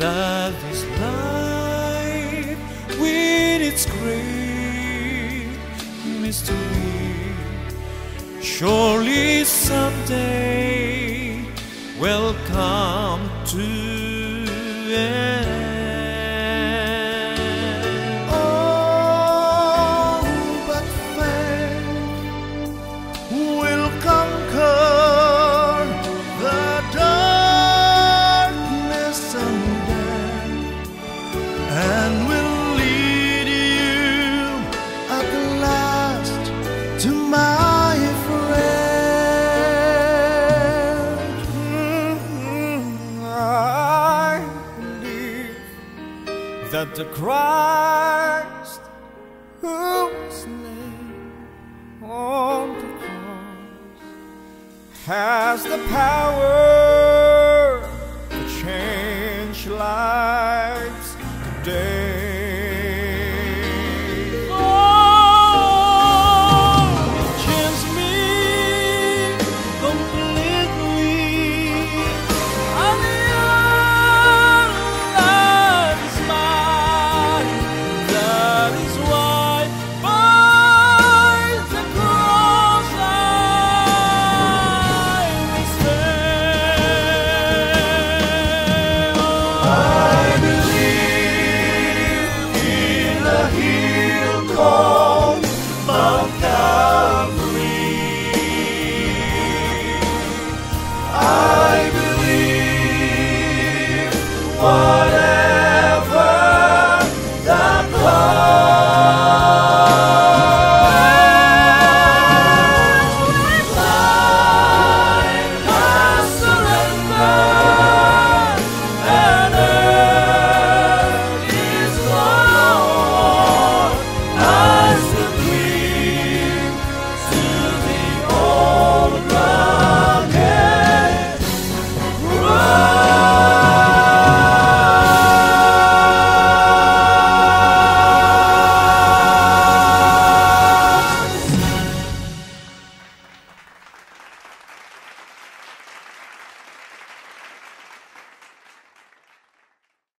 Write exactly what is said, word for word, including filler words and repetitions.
that this life with its great mystery surely someday will come to end. Oh, but faith will conquer the darkness and death, and will lead you at last to my friend. Mm-hmm. I believe that the Christ who was slain on the cross has the power to change lives today. Oh, change me completely, and your love is mine. That is why by the cross I will stand. Oh,